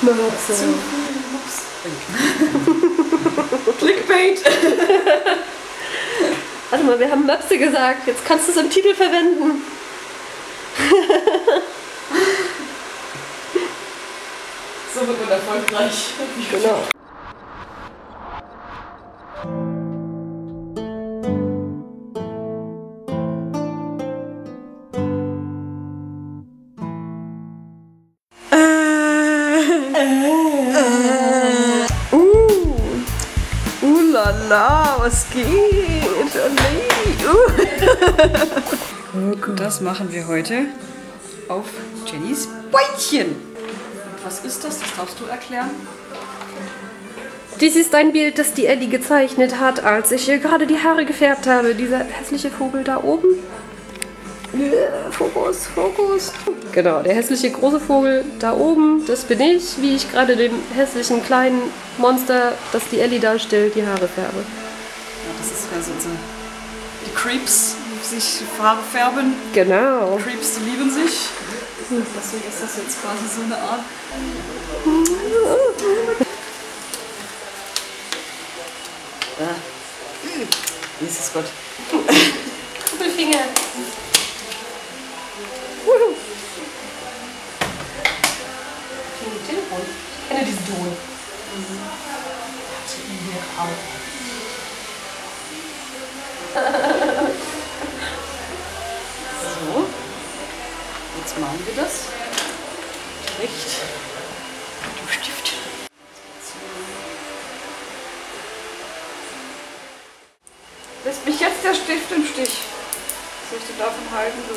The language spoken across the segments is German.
Möpse. Clickbait. Warte mal, wir haben Möpse gesagt. Jetzt kannst du es im Titel verwenden. So wird man erfolgreich. Genau. Lala, was geht? Oh nee. Und das machen wir heute auf Jennys Beinchen. Und was ist das? Das darfst du erklären. Dies ist ein Bild, das die Ellie gezeichnet hat, als ich ihr gerade die Haare gefärbt habe. Dieser hässliche Vogel da oben. Fokus, Fokus. Genau, der hässliche große Vogel da oben, das bin ich, wie ich gerade dem hässlichen kleinen Monster, das die Ellie darstellt, die Haare färbe. Ja, das ist also so die Creeps, die sich Haare färben. Genau. Die Creeps, die lieben sich. Deswegen ist das jetzt quasi so eine Art. Jesus Gott. Kuppelfinger. Ich kenne diesen Ton. So, jetzt machen wir das. Recht mit dem Stift. Lässt mich jetzt der Stift im Stich. Was soll ich denn davon halten, du?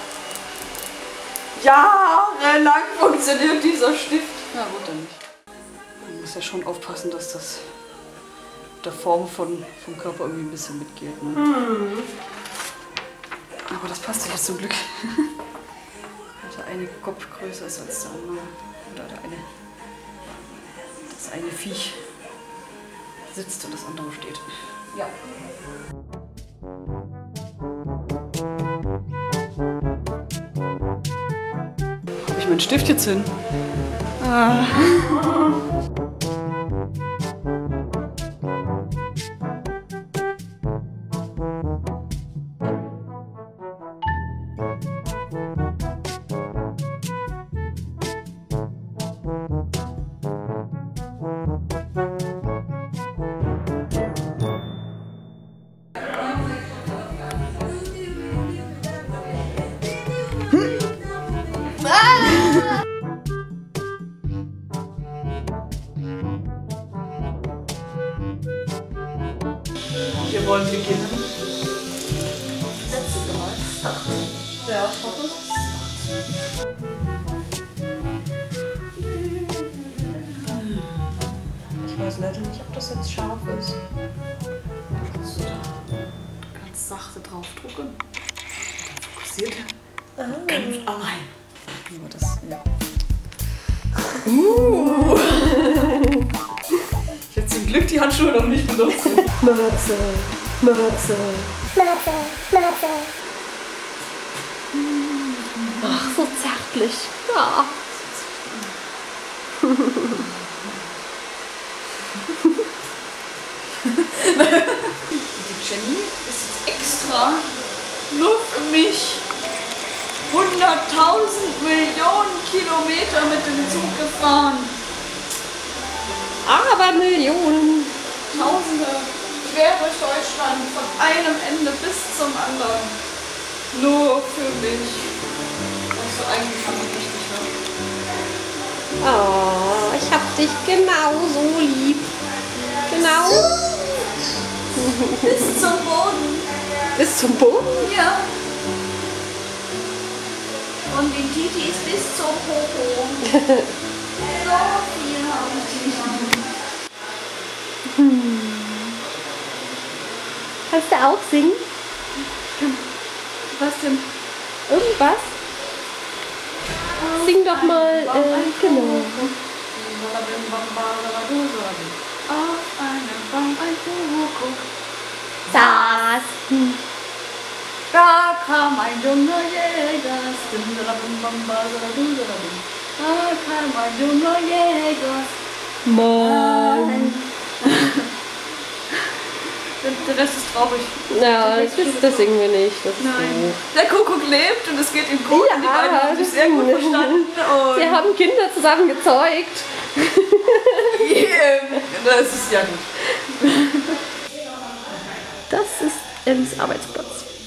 Jahrelang funktioniert dieser Stift. Na gut, dann nicht. Man muss ja schon aufpassen, dass das mit der Form vom Körper irgendwie ein bisschen mitgeht. Ne? Aber das passt ja jetzt zum Glück. Der eine Kopf größer ist als der andere. Oder das eine Viech sitzt und das andere steht. Ja. Habe ich meinen Stift jetzt hin? Ah. Wir wollen beginnen. Letzte Mal. Ja, hoffe. Ich weiß leider nicht, ob das jetzt scharf ist. Kannst du da ganz sachte draufdrucken? Dann fokussiert er. Ganz allein. Nur das, ja. Ich hätte zum Glück die Handschuhe noch nicht benutzt. Möpse, Möpse. Möpse, Möpse. Ach, so zärtlich. Ja. Die Jenny ist jetzt extra nur für mich 100.000 Millionen Kilometer mit dem Zug gefahren. Aber Millionen. Tausende quer durch Deutschland, von einem Ende bis zum anderen. Nur für mich. Also eigentlich schon richtig, ne? Oh, ich hab dich genauso lieb. Genau. Bis zum Boden. Bis zum Boden? Ja. Von den Titis bis zum Popo. So viel habe ich dich lieb. Kannst du auch singen? Was denn? Irgendwas? Sing doch mal, genau. Auf einem Baum ein Kuckuck Das. da kam ein junger Jäger. Mein junger Jäger. Mann. Der Rest ist traurig. Ja, das singen wir nicht. Das ist Nein. Der Kuckuck lebt und es geht ihm gut. Ja, und die beiden haben sich sehr gut verstanden. Und Sie haben Kinder zusammen gezeugt. das ist ja gut. Das ist Ellis Arbeitsplatz.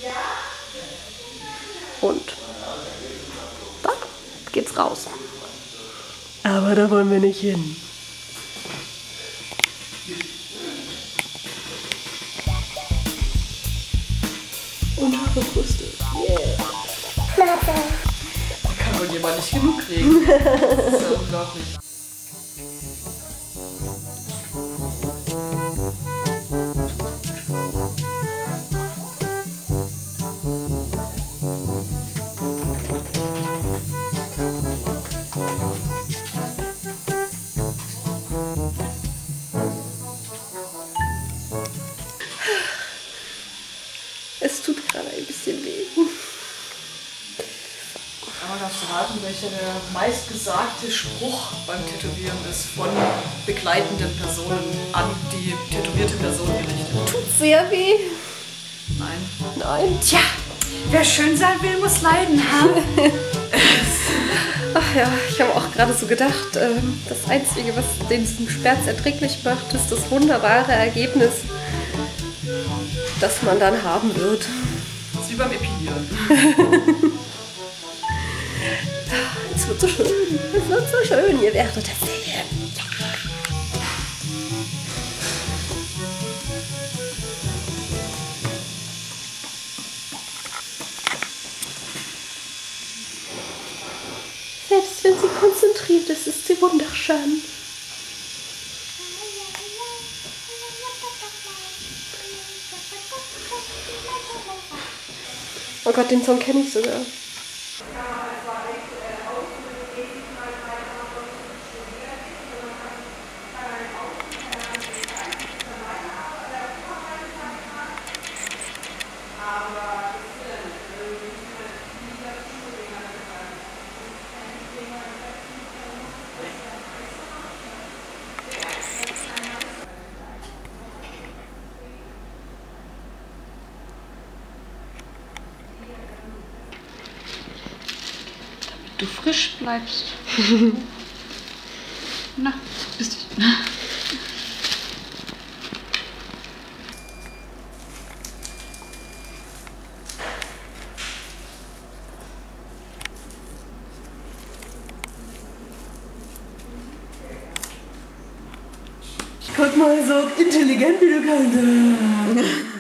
Und da geht's raus. Aber da wollen wir nicht hin. Und habe Brüste. Da kann wohl jemand nicht genug kriegen. Das ist ja unglaublich. Es tut gerade ein bisschen weh. Aber darfst du raten, welcher der meistgesagte Spruch beim Tätowieren ist von begleitenden Personen an die tätowierte Person gerichtet? Tut sehr weh. Nein. Nein. Tja, wer schön sein will, muss leiden haben. Ach ja, ich habe auch gerade so gedacht, das Einzige, was den Schmerz erträglich macht, ist das wunderbare Ergebnis, das man dann haben wird. Das ist wie beim Epilieren. Es wird so schön, es wird so schön, ihr werdet es sehen. Selbst wenn sie konzentriert ist, ist sie wunderschön. Oh Gott, den Song kenne ich sogar. Du frisch bleibst. Na, bist du. Guck mal, so intelligent wie du kannst.